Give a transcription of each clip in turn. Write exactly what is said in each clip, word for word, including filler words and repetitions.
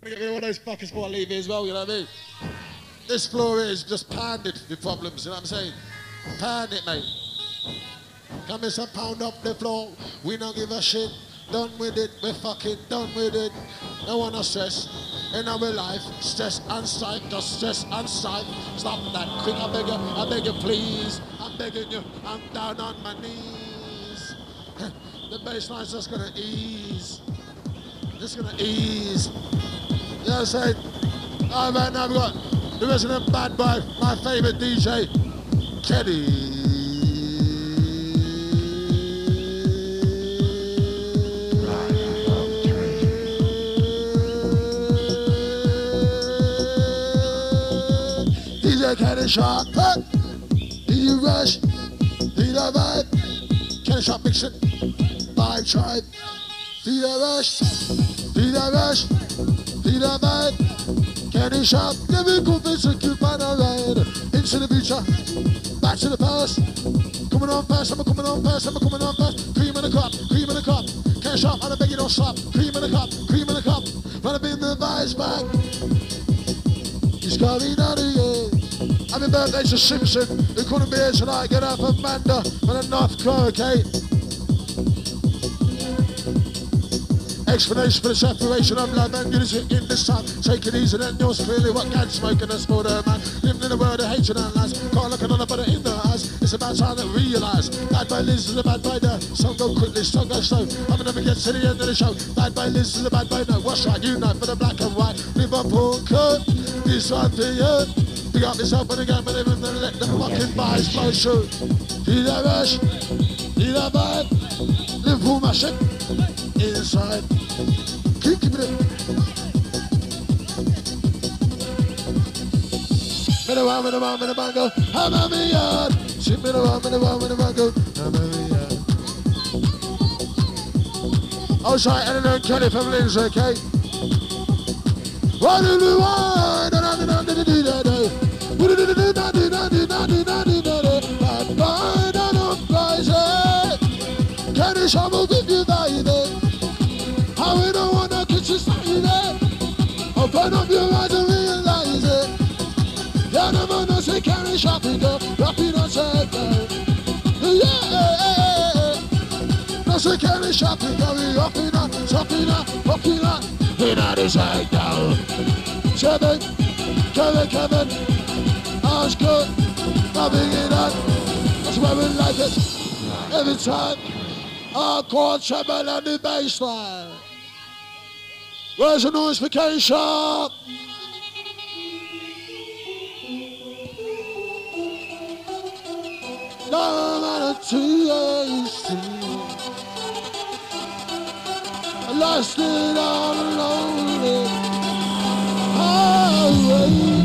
Get rid of all those fuckers before I leave here as well, you know what I mean? This floor is just pounded with problems, you know what I'm saying? Pound it, mate. Come in some pound up the floor. We don't give a shit. Done with it, we're fucking done with it. No one no stress in our life. Stress and strife, just stress and strife. Stop that quick, I beg you, I beg you please. I'm begging you, I'm down on my knees. The bassline's just gonna ease. Just gonna ease. You know what I'm saying? All right, now we've got the resident bad boy, my favourite D J, Kenny. D J Kenny Sharp, hey! D J Rush, D J Vibe, Kenny Sharp mixing, Vibe Tribe, D J Rush, D J Rush, D J Vibe, Kenny Sharp, give me confidence and keep on a ride. Into the future, back to the past. Coming on fast, I'm coming on fast, I'm coming on fast. Cream in the cup, cream in the cup. Kenny Sharp, and I beg you don't stop. Cream in the cup, cream in the cup. Wanna bring the vibes back. He's coming out of here. Happy birthday to Simpson, who couldn't be here tonight. Get up Amanda from the North Core, okay? Explanation for the separation of love and unity in this time. Take it easy, then yours clearly what can smoking and spoil the man. Living in a world of hatred and lies. Can't look another but in the eyes. It's about time to realise. Bad by Liz is a bad by there. Some go quickly, some go slow. I'm never get to the end of the show. Bad by Liz is a bad by no. What's right, you know, for the black and white. Liverpool cut, this one for you. Pick up yourself and again, but even then let the fucking vibes flow through. Hear that rush, hear that vibe. Liverpool mash it inside. Keep keeping it. Minute one, minute one, minute one, go. I'm a me yard. Shit, minute one, minute one, minute one, go. I'm a me yard. Oh, sorry, Eleanor and Kelly from Lindsay, okay? What do you want? Bad boy, don't uprising. Kenny Sharp will give you that. How we don't wanna get you started. Open up your eyes and realize it. You never know, say Kenny Sharp, go. Rap it on second. Yeah. No, say Kenny Sharp, go. We up it on, top it on, up it on. In on the side down. Kevin, Kevin, Kevin. That's good. Nothing in that. That's why we like it. Every time. Our chord treble on the bass line. Where's the noise for Kenny Sharp? No matter taste. I lost it all alone. Highway.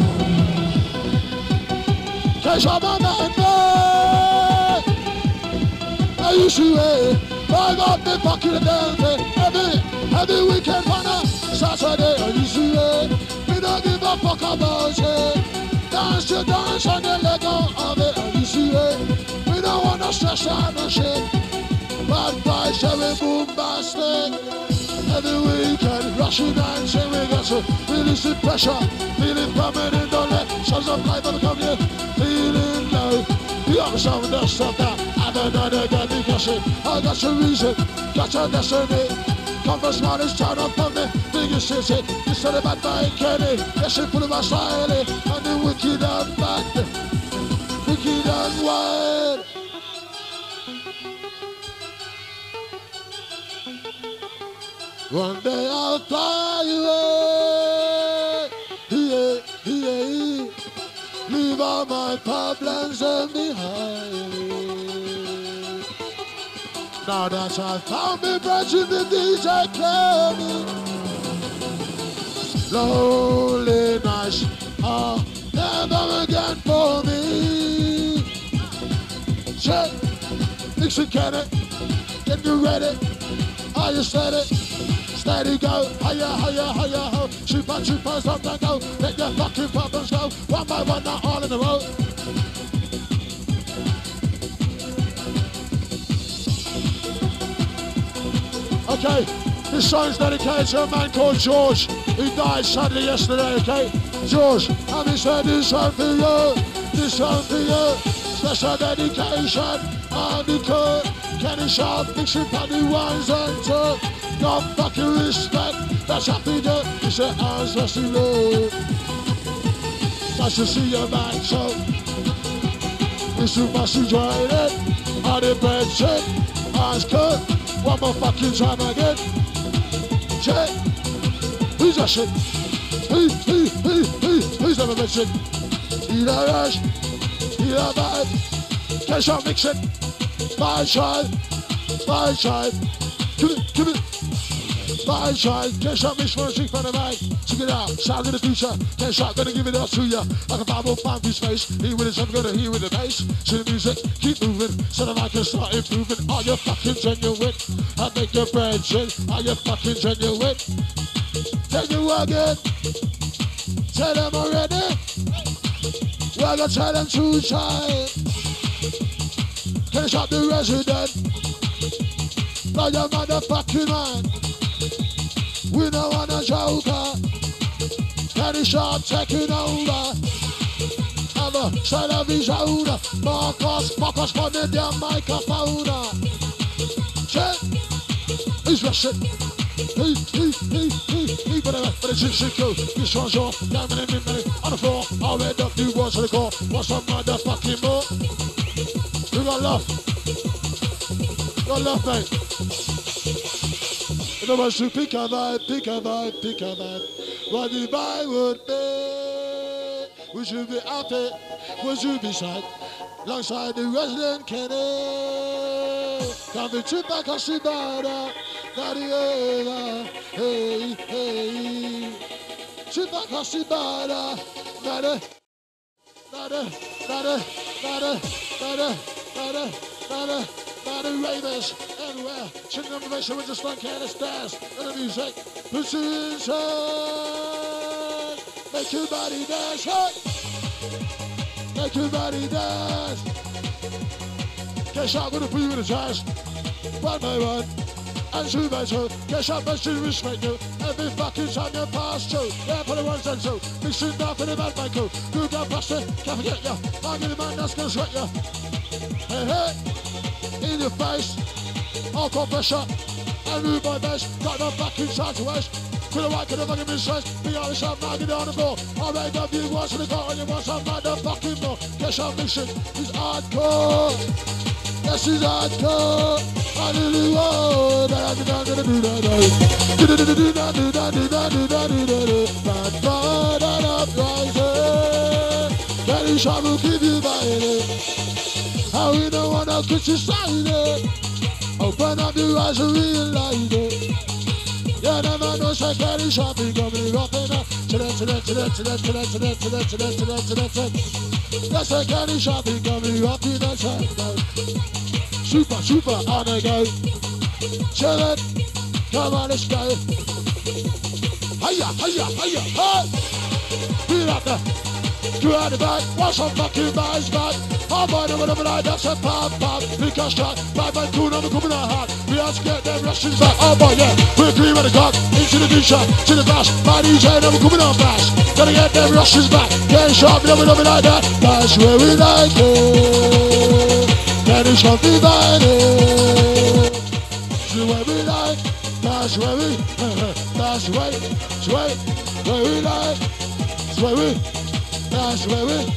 Kenny Sharp on that night. I used to wait. I got the fucking dance every, every weekend on a Saturday. I used to wait. We don't give a fuck about it. Dance to dance and then let go of it. I used to wait. We don't want to stress out no shit. Bad vibes, cherry bombastic. Every weekend, rushing and saying we got to release the pressure. Feeling permanent, don't let sons of life ever come here. Feeling low. You got some of the stuff that I don't know they're gonna be guessing. I got your reason, got your destiny. Come from smallest town up from the biggest city. You said about my Kenny, yes, you're full of my style. And the wicked and bad, wicked and wild. One day I'll fly away, yeah, yeah. Leave all my problems behind. Now that I found me branching the D J Kenny. Lonely nights are never again for me. Check, Nixon Kenny, get you ready. Are you steady? Steady go, higher, higher, higher, ho. Shoot by shoot by, stop and go. Let your fucking problems go. One by one, not all in a row. Okay, This song's dedicated to a man called George, who died sadly yesterday, okay? George, and he said this one for you, this one for you. Special dedication, and the cut. Kenny Sharp, mixing paddy wines and two. God fucking respect, that's happy day. He said, "Eyes just to love." Nice to see you back, so it's too much to join it. On the bed, check, eyes cut. One more fucking time again. Check. Who's that shit? Who, who, who, who, who's never been shit? Eat a rush, eat a bad. Can't stop mixing. My child, my child. Give it, give it. My child, can't stop mix for a trick from the mic. Check it out, sound of the future. Can't stop, gonna give it up to ya. Like a Bible found through space. Here with it, I'm gonna hear with the bass. To the music, keep moving. So that I can start improving. Are you fucking genuine? I make your bread shit. Are you fucking genuine? Tell you again. Tell them already. Well, I tell them to try. Can't stop the resident. Like your motherfucking man. We don't want a joker. Kenny Sharp taking over. Have a side of his shoulder. Marcus, Marcus on the damn microphone. Check. Who's rushing? He, he, he, he, he, but the, but the shit shit go. This one's off, down in the minute, on the floor. I'll read up new words to the core. What's some motherfucking more? We got love. We got love, mate. In other words, to pick a vibe, pick a vibe, pick a vibe. What the vibe would be? Would you be happy? Would you be sad? Alongside the resident Kenny. Coming to back on the border. Not the other. Hey, hey. To back on the border. Not a, not a, not a, not a, not a, not a, not a. Not the ravers everywhere. Chilling on the bass with the strong careless dance. And the music puts you inside. Make your body dance, hey! Make your body dance. Get shot with a free with a jazz. One by one. And two by two. Get shot by two, respect you. Every fucking time you pass through. Yeah, put the ones and two. Mixing down for the bad man cool. Good down past it, can't forget ya. I'll get the man that's gonna sweat ya. Hey, hey. In your face, I'll call pressure and move my best. Got no fucking time to waste. Could have could have fucking been stressed. Be honest, I'm not getting on the floor. I make up you once and the car and you want some motherfucking more. Guess our mission is hardcore. Yes, it's hardcore. I do the world. I do that, do that, do that, do that, do that, do that, do that, do that, do that, bad, bad, uprising. Kenny Sharp will keep you fighting. How we don't wanna criticize it. Open up your eyes and realize it. You never know, say Kenny Sharp is coming up in a today, today, today, today, today, today, today, today, today, today, today. That's a Kenny Sharp is coming up in a today. Super, super on the go. Chill it, come on, let's go. Hiya, hiya, hiya, hey! Feel out there. Go out the back, watch some fucking boys back. I'm on the whatever like that's a pop pop. We can shot, bye bye, cool, I'm coming out hard. We have to get them Russians back. Oh boy, yeah, we're clear at the gun, into the D shot, to the bash. My D J, never coming on fast. Gotta get them Russians back. Getting sharp, never love it like that. That's where we like it. Getting sharp, divided. That's where we like. That's where we, that's where, that's where, where we like. That's where we. That's where we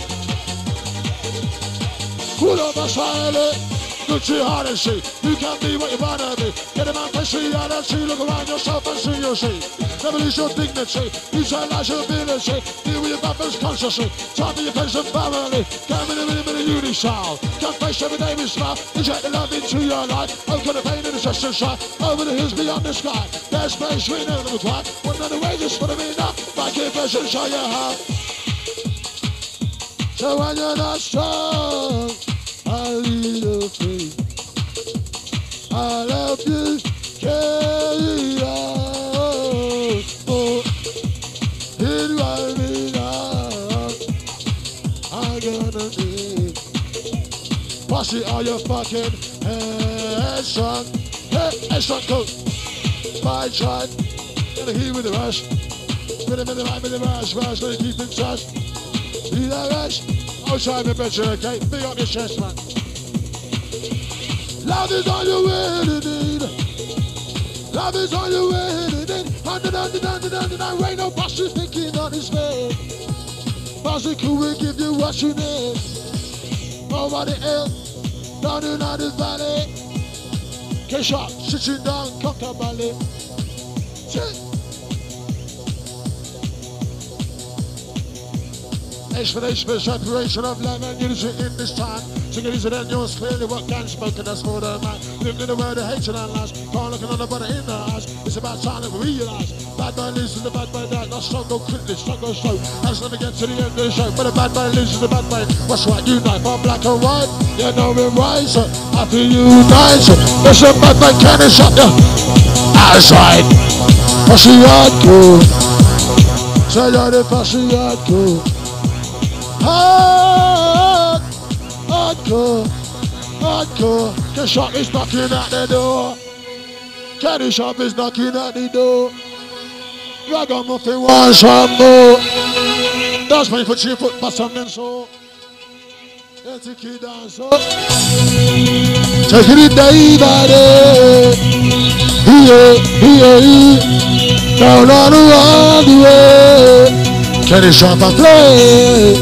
pull up a silent. Good to hard and see. You can be what you wanna be. Get a man to see out and see. Look around yourself and see you'll see. Never lose your dignity. Utilize your ability. Deal with your buffers consciously. Time for your friends and family. Come in a minute with a uni style. Can't face every day with smile. Inject the love into your life. Open the pain and the stress inside. Over the hills beyond the sky. There's space we never require. One of the wages for the meaning. Back in version show you how. So when you're not strong, I'll lead you free. I'll help you carry on. Oh, it will be now. I'm gonna need. Pass it on your fucking head, son. Hey, head, son, go. my shot. Gonna hear with the rush. Spin him in the right with the rush. Rush, gonna keep in touch. See that rush? I'll try my best, okay? Big up your chest, man. Love is on your way to need. Love is on your way to need. Hundred, hundred, hundred, hundred, hundred. Rain no buses thinking on his face. Bicycle will give you what you need. Over the hill, down in the valley. K-Shot, sitting down, comfortably. Explanation for separation of love and unity in this time. Sing it easy then yours clearly what can spoken that's for the man. Living in the world of hatred and lies. Can't look another brother in the eyes. It's about time that we realise. Bad man lives in the bad man died. Not struggle quickly, struggle slow. That's not to get to the end of the show. But a bad man lives in the bad man. What's right, unite for black and white. You know it right, so after you unite. There's a bad man cannon shot you. That's right. Fussy hardcore. Say you're the fussy hardcore. Hard, hardcore, hardcore. The shop is knocking at the door. Candy shop is knocking at the door. Ragamuffin wants some more. That's my foot, she foot, but something so. Let's take it down so. Take it day by day. Here, here, here. Down on the way. Candy shop and play.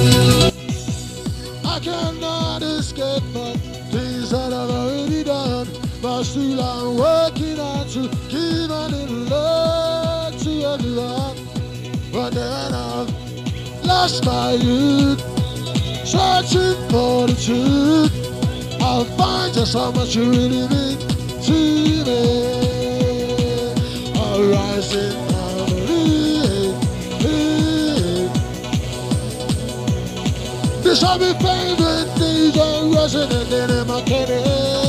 But still I'm working on to give a little love to everyone. But then I've lost my youth, searching for the truth. I'll find just how much you really mean to me. I'll rise in harmony. This are my favorite things are resonating in my head.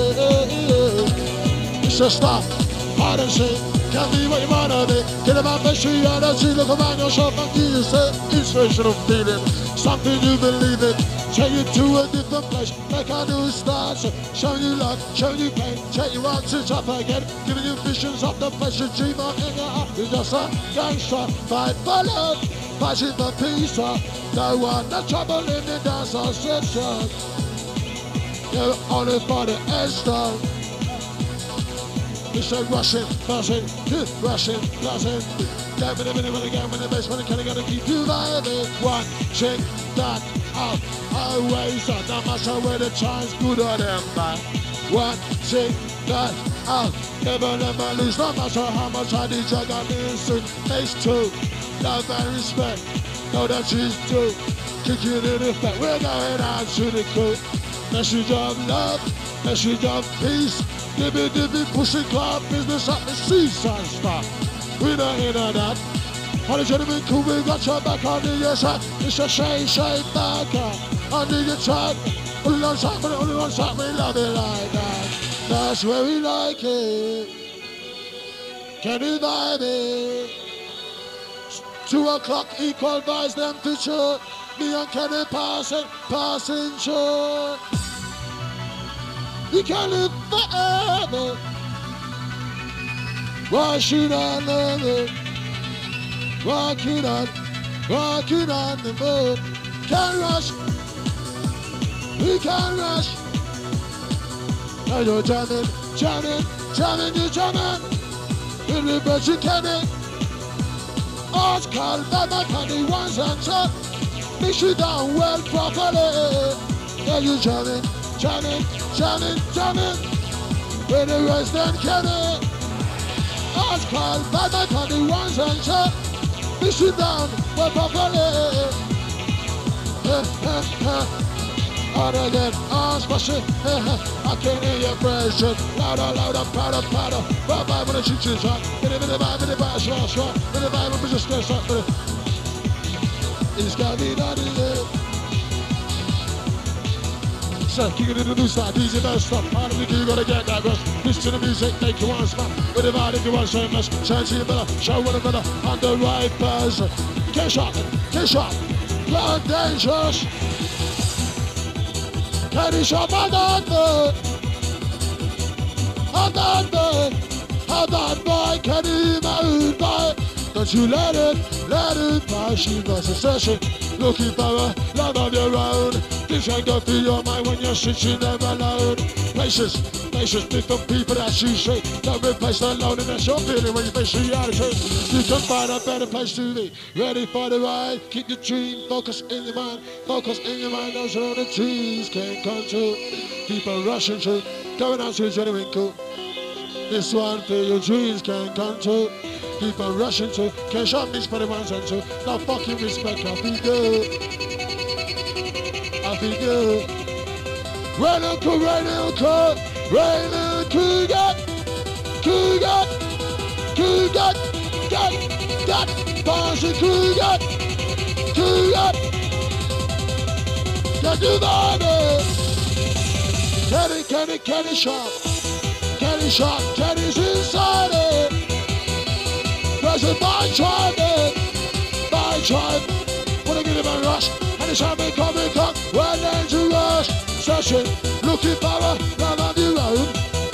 Sister, hard and say, can't be what you wanna be. Get about the street and see, look around yourself and give yourself inspirational feeling. Something you believe in, take you to a different place, make a new start. Show you love, show you pain, take you out to top again, giving you visions of the place you dream of in your heart. You're just a gangster, fight for love, fighting for peace. No one, no trouble in the dance or session. You're only for the extra. It's like rushing, buzzing, rushing, buzzing. Down with a minute, when again, when the bass, when the kind of gotta keep you vibing. One, check that out, always on. No matter where the time's good or them bad. One, check that out, never, never lose. No matter how much I need, I got me soon. Ace two, love and respect. Know that she's true. Kick it in effect. We're going out to the cool. Message of love, message of peace. Dibby dibby pushing club business up the seaside spot. We don't hear that. How the gentlemen cool, we got your back on the your side. It's a shade, shade back on the your track. Only one side, but only one side, we love it like that. That's where we like it. Can you vibe it? Two o'clock equal vibes them feature. Me and Kenny passing, passing short. We can live forever. Why should I love it? Walking on, walking on the moon. Can't rush. We can't rush. Now you're jamming, jamming, jamming, you're jamming. In the bed you can it. Arts called by my candy ones and top. Mix you down well properly. Now you're jamming. Jamming, jamming, jamming, with the rest then can it. Ask called by my party ones and shot. Mix it down, well properly. Eh, eh, eh. On again, ask for shit. Eh, eh. I can hear your pressure. Louder, louder, powder, powder. Bye bye when I shoot you shot. Get it in the vibe, in the vibe, shot, shot. In the vibe, I'm just stressed up. It's got me down in there. So, kick it in the new side, easy no stop. How do we do, you gotta get that rush. Listen to the music, make you want to spot. With the vibe, if you want to show much. Show to your brother, show one another. On the right person. Get shot, get shot. Blood dangerous. Candy shot, I got the. I got the. How that boy can he my boy? Don't you let it, let it pass. She was a session, looking for a love of your own. This ain't go through your mind when you're sitting there alone. Places, places, different people that you see. Don't replace the loneliness you're feeling when you face reality. You can find a better place to be. Ready for the ride, keep your dream, focus in your mind. Focus in your mind, those are the trees can't come true. Keep on rushing through, going out to genuine cool. This one for your dreams can come true. Keep on rushing to, can't shop these for the ones and two. No fucking respect, I feel good. I feel good. Rain and cool, rain and cool, rain and cool, got, cool, got, cool, got, got, got, bars and cool, got, cool, got. Get you the Kenny, Kenny, Kenny shop. Kenny shop, Kenny's inside it. There's a by tribe, by tribe. Wanna give him a rush, and it's having coming come. When there's a rush, searching, looking for a love of your own.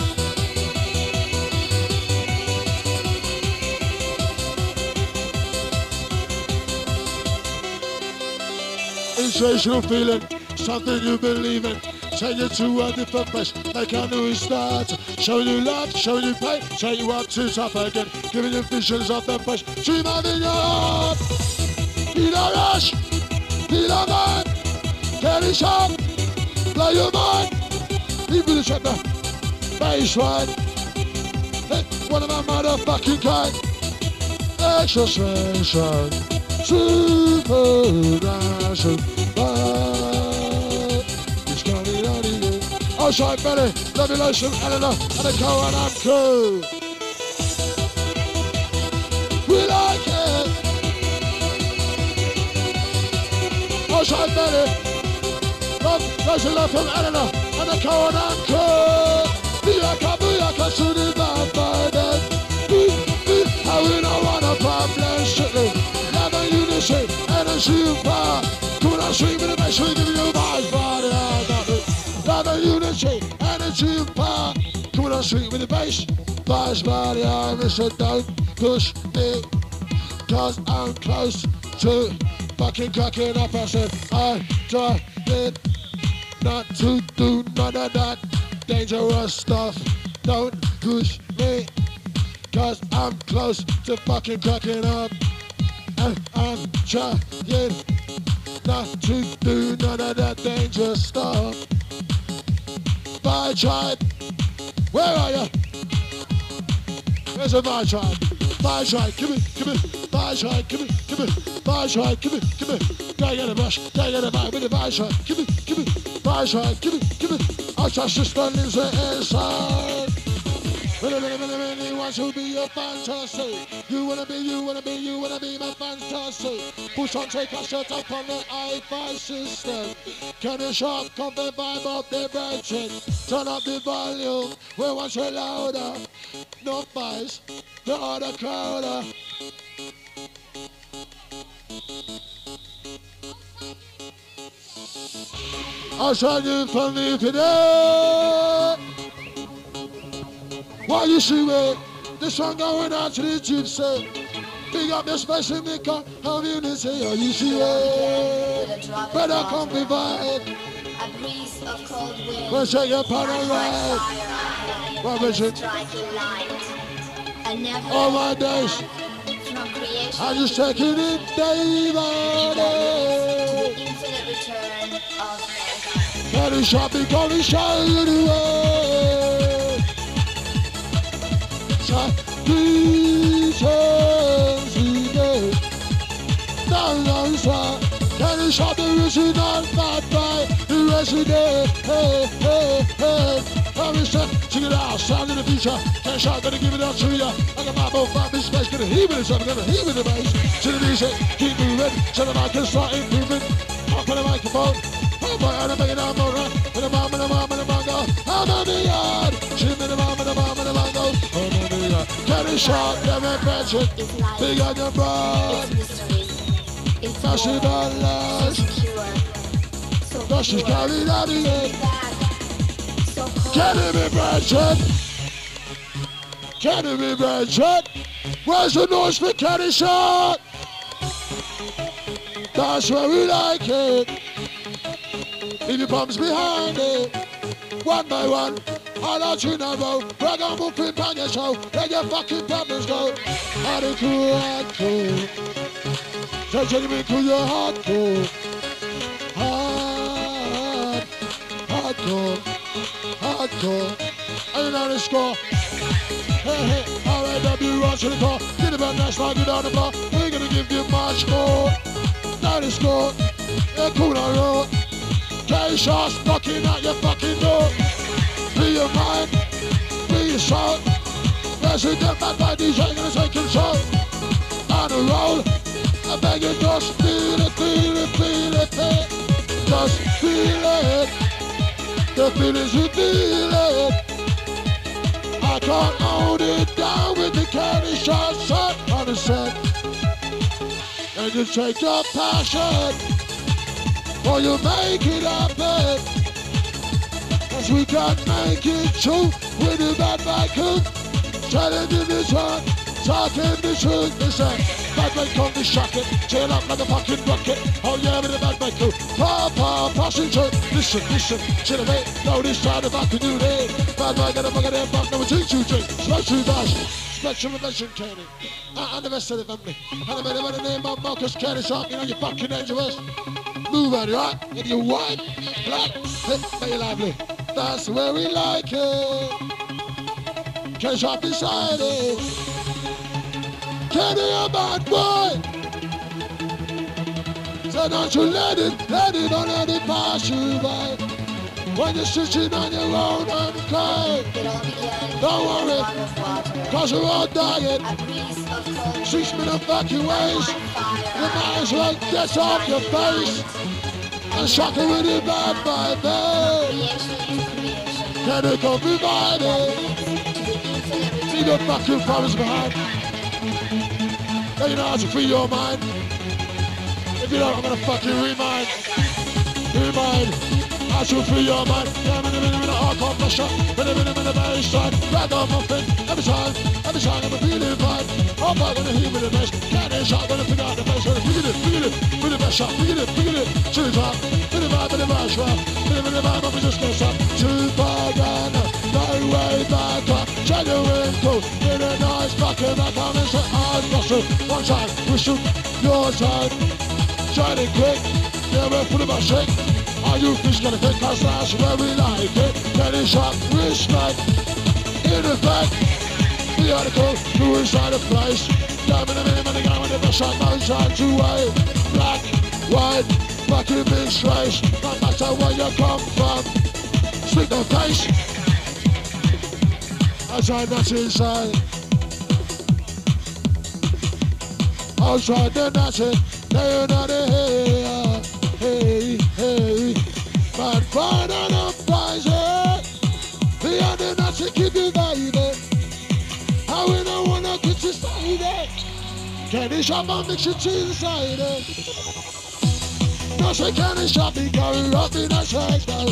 Inspirational feeling, something you believe in. Take you to a different place, like a new start. Show you love, show you pain, take you up to top again. Giving you visions of the place, dream of in your heart. Feel a rush, feel a man. Get it sharp, blow your mind. Even the check the bass ride. Hey, one of my motherfucking kind. Extra special, supernatural. Oh, sorry, Betty, love you, lotion, Eleanor, and a co and I'm cool. We like it. Oh, sorry, Betty, love, lotion, love from Eleanor, and a co and I'm cool. Booyaka, booyaka, to the bad by then. How we don't want a problem, shitly. Love and unity, energy and power. Come on, swing with the bass, we give you vibes, body, I got it. Love and unity, energy and power. Coming on street with the bass. Bass body, I miss it, don't push me. Cause I'm close to fucking cracking up. I said, I try it not to do none of that dangerous stuff. Don't push me. Cause I'm close to fucking cracking up. And I'm trying not to do none of that dangerous stuff. By tribe, where are you? Where's the by tribe? By tribe, give me, give me, by tribe, give me, give me, by tribe, give me, give me. Gotta get a brush, gotta get a bite with the by tribe, give me, give me, by tribe, give me, give me. I'll trust the standings inside. Really, really, really, really want to be your fantasy. You wanna be, you wanna be, you wanna be my fantasy. Push on, take a shot up on the I five system. Can you shock off the vibe of the branching? Turn up the volume, we want you louder. No fights, the other crowder. I'll try you from me today. Why you see it? This one going out to the gypsy. Big up the special maker of unity. Oh, you see it? Better come provide. A breeze of cold wind. We'll take your partner right. What was it? All my days. I just take it in day by day. Infinite return of mankind. Very sharp, big only shine anyway. Returns today. Down, down, side. Can you shop the original bad guy? The resident. Hey, hey, hey. Come check it out. Sound in the future. Can't shop, gonna give it up to ya. I got my both five this space. Gonna heave it, I'm gonna heave it the bass. To the music, keep moving. So the mic can start improving. Up on the microphone. Oh boy, I'm making it up, alright. With the bomb, with the bomb, with the bongo. I'm on the yard. Shim with the bomb, with the bomb, with the bongo. I'm on the yard. Can you shop, them and friendship. Big on your broad. It's Fashion on last. so secure, so Now she's pure, carried out the end. so cold. Can you be friendship? Kenny be Bridget. Where's the noise for Kenny shot? That's where we like it. Leave your bums behind it. One by one, all out you know. Brag on moving on your show. Let your fucking problems go. Hardcore, hardcore. So take me to your hardcore. Hard, hardcore, hardcore. Are you know the score? Hey, hey, R A W, rush to the car. Get about national, get on the bar. We're gonna give you much more. Now the score. Yeah, cool on road. K-shots knocking at your fucking door. Be your mind, be your soul. Resident bad by D J, gonna take control. On the roll, I beg you just feel it, feel it, feel it, feel it. Just feel it. The feelings you feel it. I can't hold it down with the candy shot shot on the set. And you take your passion, or you make it happen. Cause we can't make it true with the bad bike. Telling you the truth, talking the truth. Listen, bad bike come to shock it. Chain up like a fucking rocket. Oh yeah, with the bad bike crew. Pa, pa, passing truth. Listen, listen, chill away. No, this time if I can do this. Bad bike got a fucking air fuck number two, two, three. Special dash. Special relation, Kenny. Uh, and the rest of the family. And I made him by the name of Marcus Kenny. So, you know, you're fucking dangerous. Move on, right? If you white, black, very lively. That's where we like it. Can shop beside it. Kenny, a bad boy. So don't you let it, let it, don't let it pass you by. When you're sitting on your own and cry, don't worry, cause we're all dying. Six minute evacuations. You might as well get off your face and shock it with your bad baby. Can it come revive it? See the fucking problems behind. Now you know how to free your mind. If you don't, I'm gonna fucking remind. Remind. I should free your mind. Yeah, minute, minute, minute, hardcore pressure. Minute, minute, minute, baseline. Ragamuffin. Every time, every time I'm feeling fine. I'm not gonna hear with the best. Candy shot, gonna figure out the best. Gonna figure it, figure it, with the best shot. Figure it, figure it. Chill top. With the vibe, with the vibe, shot. With the, with the vibe, I'm just gonna stop. Too far down, no way back up. Genuine cool. With a nice fucking back on and say, I'm bustle. One time, we shoot your time. Try it quick. Yeah, we're full of our shake. Are you fish gonna take us last where we like it? Getting shot, respect. In effect, the article, who inside the place. Damn in a minute, when the guy with the best shot, no time to wait. Black, white, fucking big strays. No matter where you come from, stick no face. I try not to inside. I'll try to not it. They're not here. Hey, hey, but fine on Uprising. The other not to keep you vibing. How we don't wanna get you started. Candy shop and mix it inside it. No say candy shop be going up in a cycle.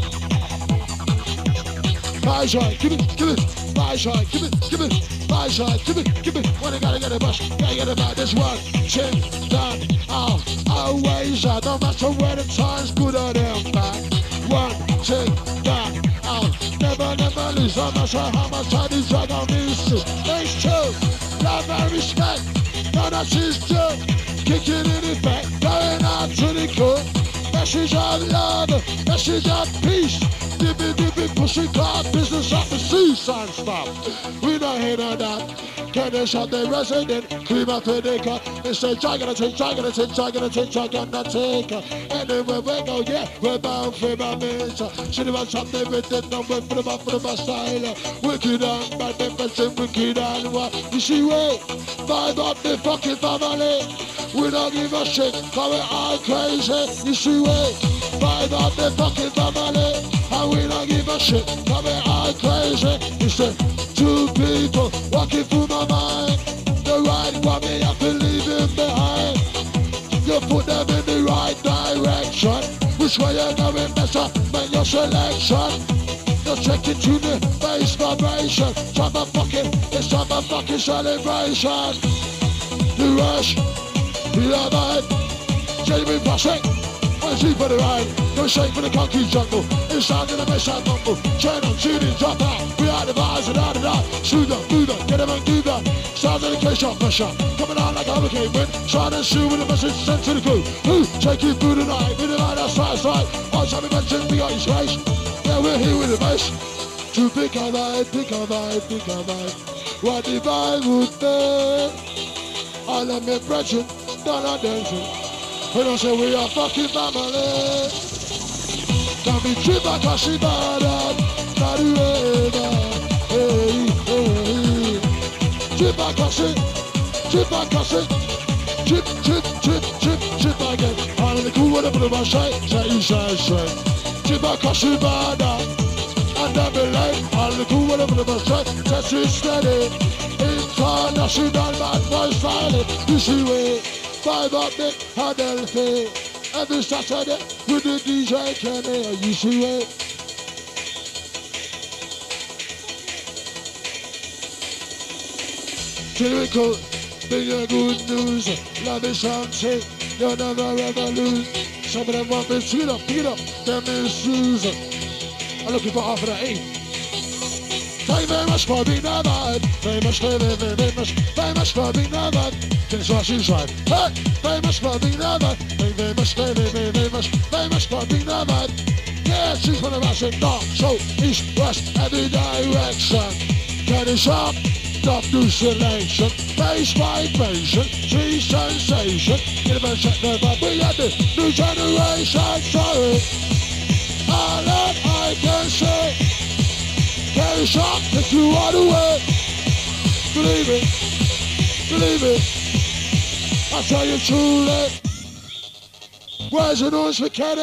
Bye shot, give it, give it. Bye shot, give it, give it. Bye shot, give it, give it. When you gotta get a bus, gotta get about this one. Chin, down, out. Always out, no matter where the time's good or them back. One, two, down, out. Never, never lose. No matter how much time this drag on this. Thanks two, love and respect. No, that's his two. Kicking in effect, going out to the court. Message of love, message of peace. Dippy, dippy, pushing car, business off the seaside stop. We don't hear none of that. Can they shot their resident? Cream up to the car. They say, try gonna take, try gonna take, try gonna take, try gonna take. Anywhere we go, yeah, we're bound for my mission. Should have shot everything, no way for the back, for the style. Wicked and bad, defensive, wicked and what? You see, wait, vibe up the fucking family. We don't give a shit, call it all crazy. You see, wait, vibe up the fucking family. And we don't give a shit, call it all crazy. You say, two people walking through my mind. The right one, me have to leave him behind. You put them in the right direction. Which way you're going better, make your selection. Just check it to the bass vibration. Time for fucking, it's time for fucking celebration. The rush, the other, genuine plastic. One two for the ride, no shake for the concrete jungle. It's time to the mess and mumble. Turn on, tune in, drop out. We are the vibes and out of that. Shoot them, do them, get them and do that. Sounds of the case shot pressure. Coming out like a hurricane wind. Trying to shoot with a message sent to the crew. Who take you through the night, with the light outside, side. All time we mention we got his face. Yeah, we're here with the bass. To pick a vibe, pick a vibe, pick a vibe. What the vibe would be. All of me brethren, done a dancing. We don't say we are fucking family. Can be trip like a shibada. Not the river. Hey, hey. Trip like a shit. Trip like a shit. Trip, trip, trip, trip, trip again. All of the cool whatever the rush, say, say, say, say. Trip like a shibada. And I be like, all the cool whatever the rush, say, just it steady. International bad boy style. This is way. Five up me, Adelphi. Every Saturday with the D J Kenny, you see it. Typical, bring your good news. Love is something you'll never ever lose. Some of them want me to get up, pick it up, them is Susan. I'm looking for half of that eight. Thank you very much for being a vibe. Very much, very, very, very much, very much for being a vibe. Finish what she's right. Hey, very much for being a vibe. Very, very much, very, very, very much, very much for being a vibe. Yeah, she's from the Russian north, south, east, west, every direction. Get it sharp, top new selection. Bass vibration, tree sensation. Get a check the vibe. We got the new generation. Sorry, all that I can say. Get it sharp if you are the way. Believe it, believe it. I tell you truly. Where's the noise for Kenny?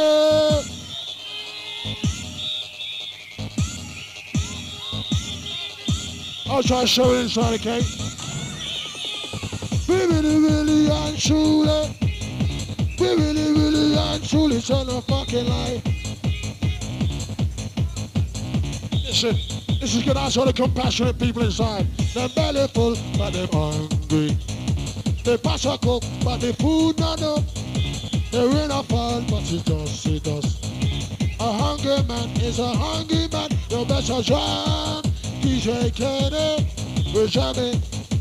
I'll try to show it inside, okay? We really, really and truly. We really, really and truly tell a fucking lie. Listen, this is good answer all the compassionate people inside. They're belly full, but they're hungry. They pass a cup, but the food not up. They're in a fall, but it does, it does. A hungry man is a hungry man. You better jam, D J Kenny, we're jamming.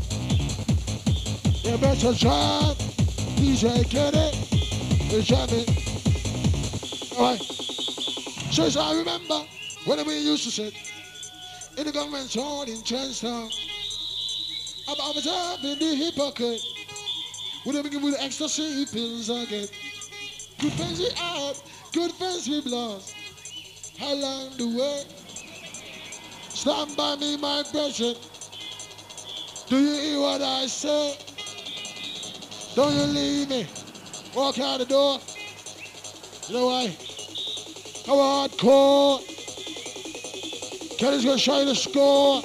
You better jam, D J Kenny, we're jamming. Alright. So as I remember when we used to sit in the government zone in Trenchtown. I was up in the hypocrite. Would have been with ecstasy pills again. Good friends we out, good friends we lost. Along the way, stand by me, my brethren. Do you hear what I say? Don't you leave me. Walk out the door. You know why? Come on, hardcore. Kenny's gonna show you the score.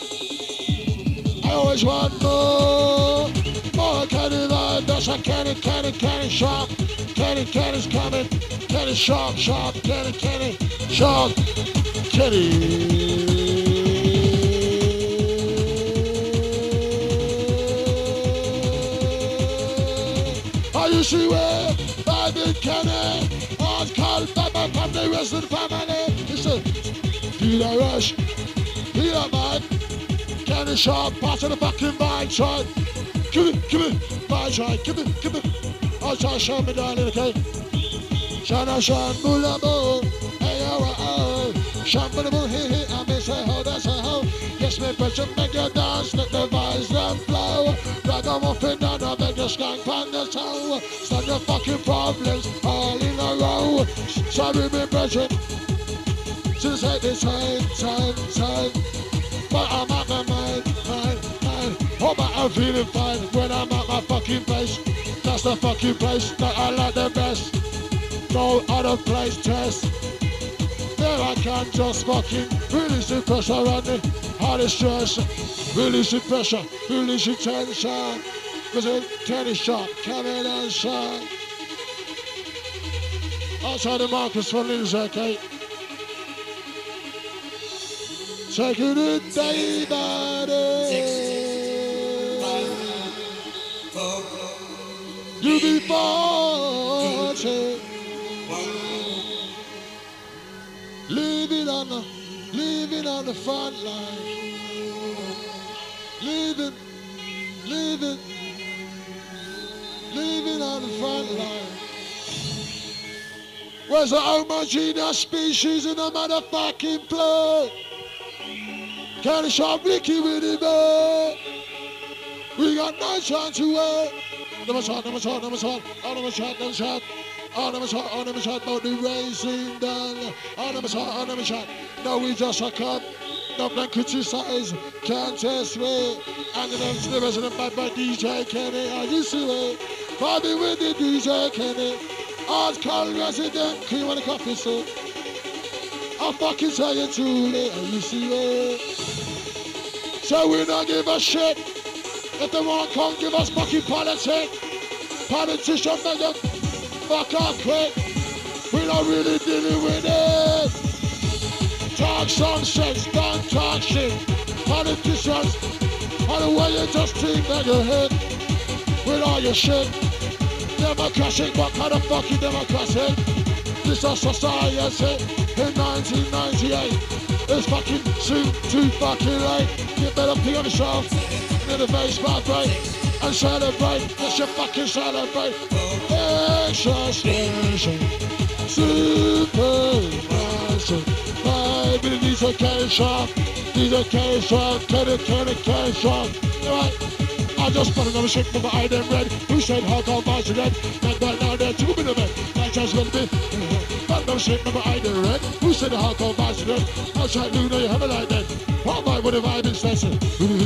I always want more. More Kenny like that's a Kenny, Kenny, Kenny sharp. Kenny, Kenny's coming. Kenny sharp, sharp. Kenny, Kenny sharp. Kenny. Are you see where I've been Kenny? I'll call Baba from the resident family. Listen, feel a rush, feel a man. Kenny sharp, part of the fucking vibe side. Give it, give it, vibe side, give it, give it. I'll try to show me darling, okay? Shana shan bula bo, hey oh oh. Shan bula bo, hey hey, I may say ho, that's a ho. Yes, me pressure make you dance, let the vibes them flow. Ragamuffin down, I beg your skank on the toe. Stop your fucking problems all in a row. Sorry, me pressure. Since I this time, time, time. But I'm at my mind, mind, mind. Oh, but I'm feeling fine when I'm at my fucking place. That's the fucking place that I like the best. No other place test. There I can just fucking release the pressure on the hardest stress. Release the pressure, release the tension. Cause it's tennis shot, coming and shine. Outside the Marcus for Lindsay, okay? Taking it day by day. You be fortunate. Living on the, living on the front line. Living, living, living on the front line. Where's the homogeneous species in the motherfucking play? Can it shot Ricky with it, man? We got no chance to wait. Never shot, never shot, never shot. Oh, never shot, never shot. Oh, never shot, oh, never shot. About the racing down. Oh, never shot, oh, never shot. No, we just a cup. No plan criticize. Can't test me. And then the resident bad by D J Kenny. Are you see it? Bobby with the D J Kenny. Hard call resident. Cream on the coffee, so. I'll fucking tell you truly. Are you see it? So we don't give a shit. If they won't come give us fucking politics, politicians make them fuck off quick. We're not really dealing with it. Talk some sense, don't talk shit. Politicians, all the way you just think that you're hit with all your shit. Democracy, what kind of fucking democracy? This is society in nineteen ninety-eight. It's fucking soon too fucking late. You better pee on the show. In the face, my brain, and celebrate. Let's you fucking celebrate. Exercisation, super massive. Five minute education, education, can it, can it, can it, right? I just put another shit from the eye them red. Who said how come I should red? And right now they're two minutes red. That's just gonna be. But no shit from the eye them red. Who said how come I should red? I'll try to do you have a like that. What am I with a vibe in session?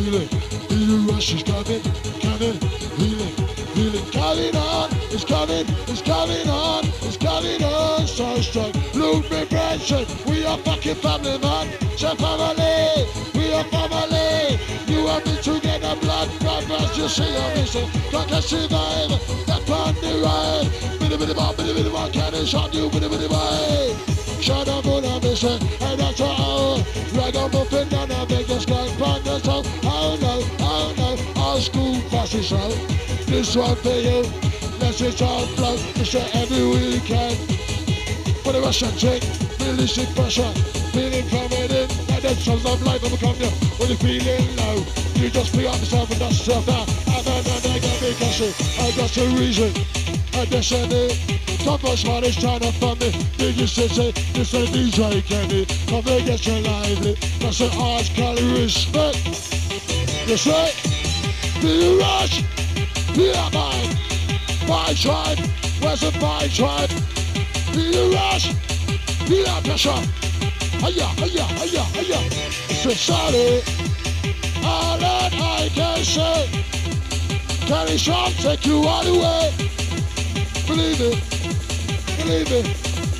The rush is coming, coming, healing, healing, coming on, it's coming, it's coming on, it's coming on, so strong. Look me, Branson, we are fucking family, man. So family, we are family. You and me together, blood, brothers, you see how we say, can't catch the vibe, that on the ride. Bitty bitty bop, bitty bitty bop, can it shot you, bitty bitty vibe. Shut up on a mission, and that's all. Ragamuffin and a biggest gang pan the song. Oh no, oh no, all school classes out. This one for you, let's just all flow. It's every weekend. For the Russian chick, really sick pressure. Feeling coming in, like the songs of life will come you. When you're feeling low, you just pick up yourself and dust yourself down. And then I get me guessing, I got a reason, a destiny. Come on, smart is trying to fund me. Did you say, say, this is D J Kenny. Come and get your lively. That's an arts called respect. You say, do you rush? Yeah, man. My tribe, where's the my tribe? Do you rush? Yeah, pressure. Hiya, hiya, hiya, hiya. So sorry. All that I can say. Kenny Sharp take you all the way. Believe it. Believe it,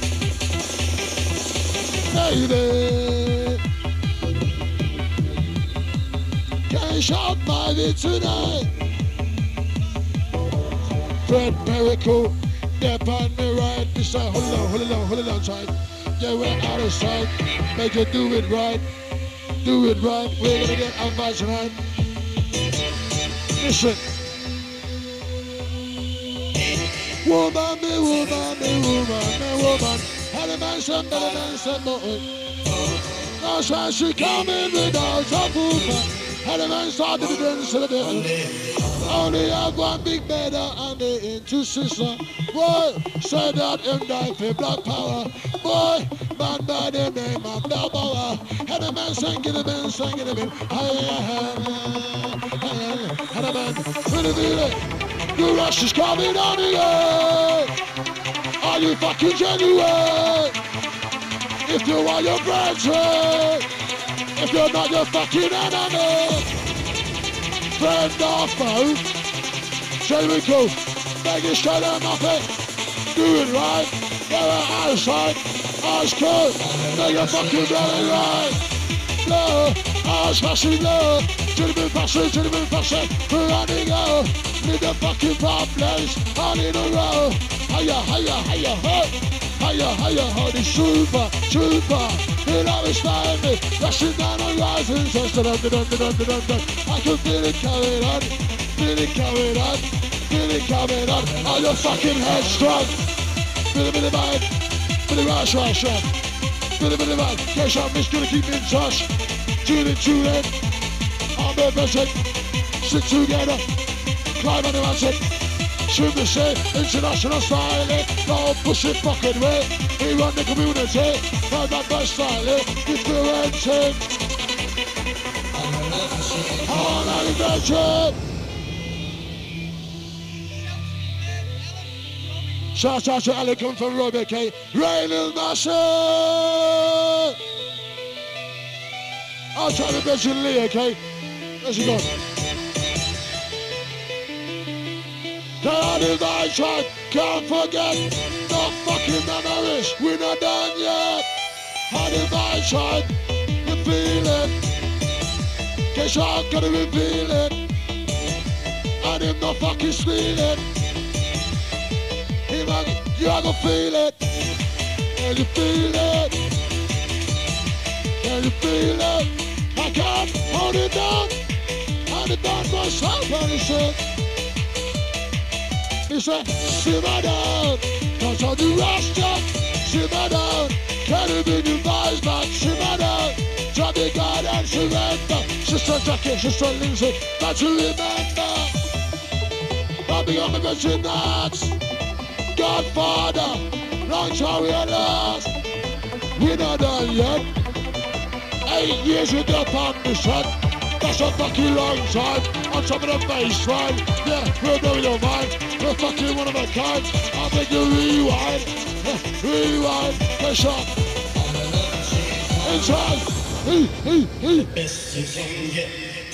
baby. Can't shout my it tonight. Fred Miracle, step on me right. This side, hold it on, hold it on, hold it on tight. Yeah, we're out of sight. Make it do it right. Do it right. We're gonna get out by tonight. Listen. Woman, me woman, me woman, me woman. Had a man some, had a man some boy. That's why she coming without a woman. Had a man started to dance to the bed. Only have one big bed and they into sister. Boy, say that him die for black power. Boy, man by the name of Balboa. Had a man singing a man singing a man. Had a man, really feel it. The rush is coming on here. Are you fucking genuine? If you are your brethren, if you're not your fucking enemy, friend or foe, shall we go? Make it straight and nothing. Do it right. Go outside. Eyes closed. Make it fucking very right. Blow. Eyes flashing low. Gentlemen passing, gentlemen passing. Running out. Need the fucking problems all in a row. Hiya, hiya, hiya, ho. Higher, higher, honey, super, super. You know it's time me. Rushing down on rising, just dun dun dun dun dun dun dun. I can feel it coming on, feel it coming on, feel it coming on. Are you fucking headstrong? Feel a bit of mine, bit of rush, rush, rush. Feel a bit of mine. Guess I'm just gonna keep in touch. Tune in, tune in. I'm the best. Stick together. Climb on the mountain. Should we say international styling? No pushing fucking way. We run the community. Not that much styling. Differentiate. On an adventure. Shout out to Alec from Robbie K. Raining Massive. I'll try to mention Lee, okay? Where's he gone? Down in my truck, can't forget the fucking memories. We're not done yet. Down in my truck, you feel it. Guess I'm gonna reveal it. And him not fucking steal it. Him and you are gonna feel it. Can you feel it? Can you feel it? I can't hold it down. Hold it down myself, and he said. He said, simmer down, cause on the roster, simmer down, can't even devise back, simmer down, drop the guard and surrender, sister Jackie, sister Lindsay, that you remember, Bobby on the virgin nuts, Godfather, long time we are lost, we're not done yet, eight years with the foundation, that's a fucking long time, on top of the baseline, yeah, we'll know your mind, we're fucking one of a kind, I'll make you rewind, rewind, push up, inside, hey, hey, hey, best you can get,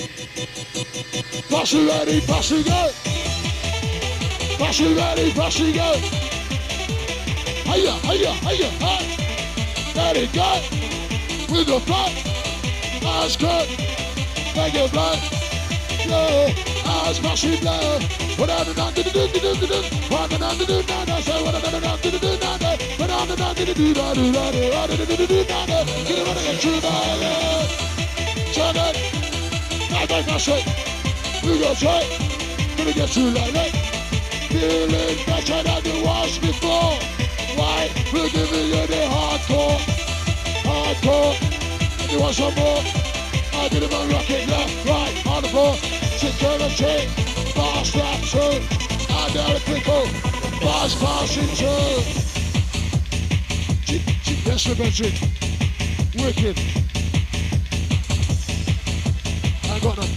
pass it ready, pass it go, pass it ready, pass it go, hiya, hiya, hiya, hi, let it go, with the front, eyes cut, make it blood, yeah, eyes massive blood. What I'm the done to do do do do do. What I'm done to do now now. Say what I'm done to do do now now. What I'm done to do do do do do. What I'm do do do now now. Get it on the true now. Turn it. I make my shit. We go try. Gonna get you like that. Feeling better than you was before. Why? We're giving you the hardcore, hardcore. You want some more? I did it on rocket left, right, on the floor. Security, fast rap two. I dare to pickle, fast passing two. Yes, the magic. Wicked. I got them.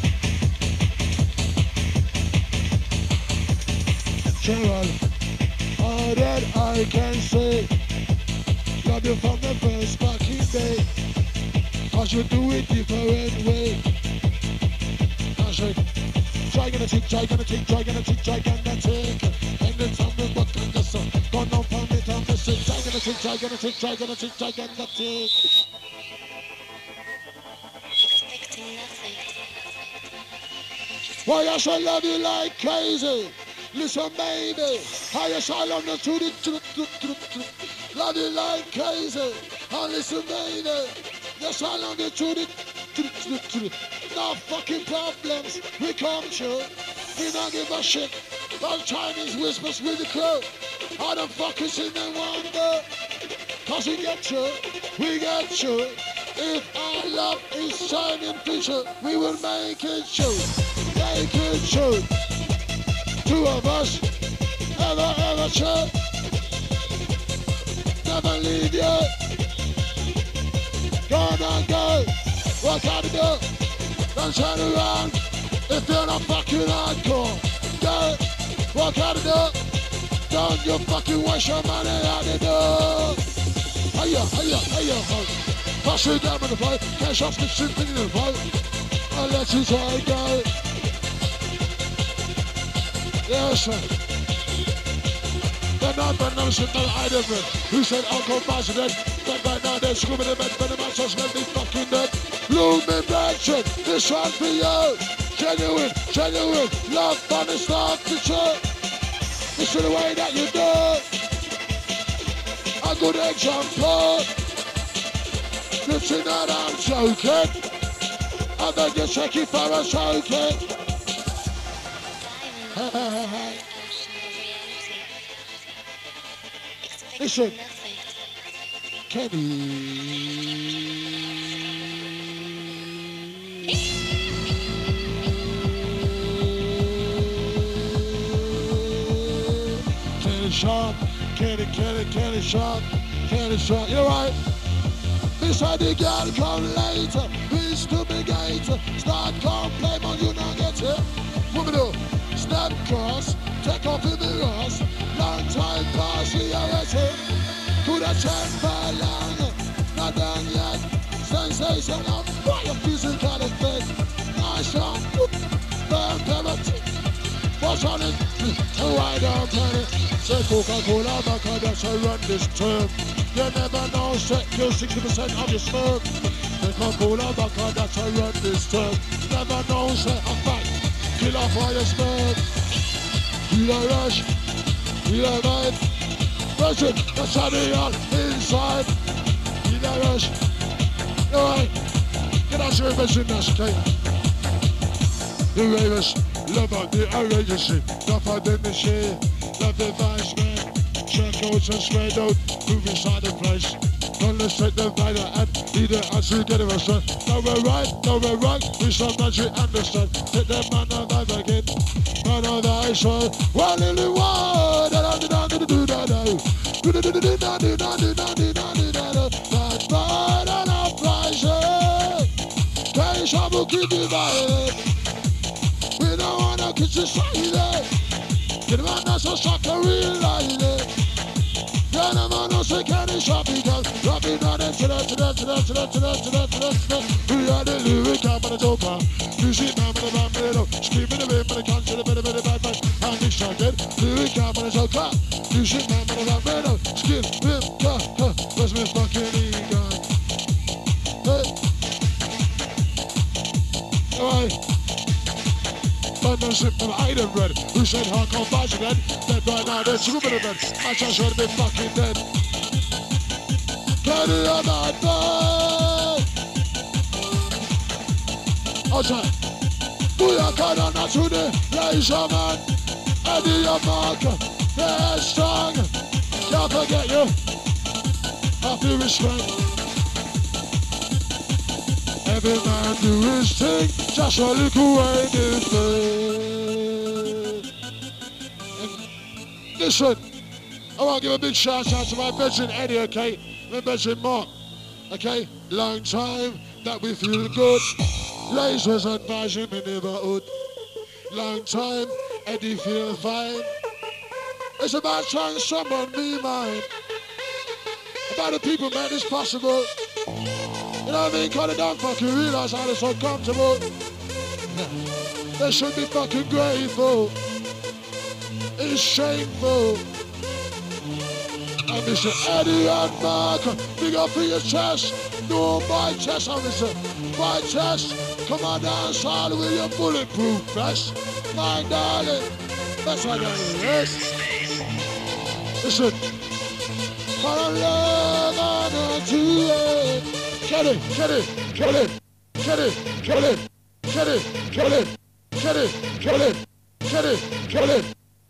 Gerald, all that I can say. Love you from the first fucking day. Cause you do it different way. I say, try gonna take, try gonna take, try gonna take, try gonna take. And then tell me what kind of song. Gone on for me, tell me, say, try gonna take, try gonna take, try gonna take, try gonna take. Expecting nothing. Why I shall love you like crazy. Listen, baby. How you shall love the truth. Love you like crazy. Oh, listen, baby. Yes, I love you to the, to the, to the, to the. No fucking problems, we come true. We don't give a shit about Chinese whispers with the crew. I don't fucking see no wonder. Cause we get you, we get you. If our love is shining future, we will make it true. Make it true. Two of us, ever, ever true. Never leave you. Gonna go, what gotta do? Don't turn around if you're not fucking hardcore. Go, what gotta do? Don't you fucking waste your money out the door. Hiya, hiya, hiya, ho. Pass it down on the floor, cash off the shit in the floor. I'll let you try and go. Yes, sir. They're not the notion that I did. Who said Uncle President? But right now they're screaming in bed, but the match has let me fucking dead. Blooming Mansion, this one for you. Genuine, genuine, love from the start to church. This is the way that you do it. A good example. Listen that I'm joking. I beg you check it for a joking. Listen, Kenny. Kenny Sharp, Kenny, Kenny, Kenny Sharp, Kenny Sharp, you're right. Beside the girl come later, reach to the gate, start complain on you not get it. What we do? Step cross, take off in the rust, long time pass, we are ready. Could have checked for long, not done yet. Sensational, fire physical effect. Nice one, burn pivot. What's on it? Why don't turn it? Say Coca-Cola, because that's a run this term. You never know, say kill sixty percent of your sperm. Coca-Cola, because that's a run this term. Never know, say a fact, kill off all your sperm. Feel a rush, feel a vibe. Rush it, that's how they are inside. Feel a rush. Alright, get out your vision, that's okay. The ravers, love out the outrageous, tougher than the shit. Love the vice, man. Check out and spread out, move inside the place. Don't listen to the vital and either answer get a restaurant. Now we're right, now we're right, we sometimes we understand. Hit the man of life again, man of thy soul. One in the world, da da da da da da da. Do do do do do da do da do da do da do da da. That's bad and uprising. Case of a good divide. We don't wanna kiss the side. Get man that's a sucker real life. Yeah, no man no say can it shop because drop it down and to that to that to that to that to that to that to that to that. We are the lyric I'm gonna talk about. Music man with a band middle. Screaming the wind with a cancer, a bit of bit of bad bad. And distracted. Lyric I'm gonna talk about. Music man with a band middle. Skin, rip, ha, ha. Where's my fucking ego? Hey. Alright. London slip from item bread. Who said hardcore fights again? Dead right now, they're super in bed. I just heard me fucking dead. Get it on that bed. Outside. Booyaka on that to the laser man. Eddie your mark. They're strong. Can't forget you. Happy respect. Every man do his thing, just a little way different. Listen, I want to give a big shout out to my veteran Eddie, okay? My veteran Mark, okay? Long time that we feel good. Lasers advising the neighborhood. Long time, Eddie feel fine. It's about trying someone be mine. About the people, man, it's possible. You know what I mean? Cause they don't fucking realize how they're so comfortable. They should be fucking grateful. It's shameful. And Mister Eddie and Mark, big up for your chest. No, my chest, I'm Mister My chest. Come on down, son, with your bulletproof vest. My darling, that's what that is. Listen. For a love on a two. Get it, get it, get it, get it, get it, get it, get it, get it, get it, get it, get it.